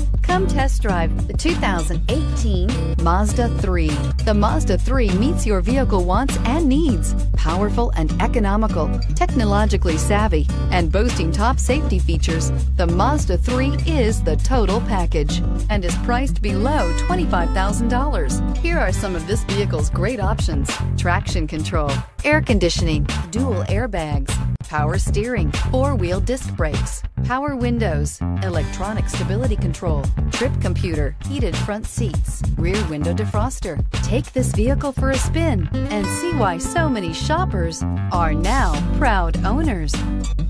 Come test drive the 2018 Mazda 3. The Mazda 3 meets your vehicle wants and needs. Powerful and economical, technologically savvy, and boasting top safety features, the Mazda 3 is the total package and is priced below $25,000. Here are some of this vehicle's great options: traction control, air conditioning, dual airbags, power steering, four-wheel disc brakes, power windows, electronic stability control, trip computer, heated front seats, rear window defroster. Take this vehicle for a spin and see why so many shoppers are now proud owners.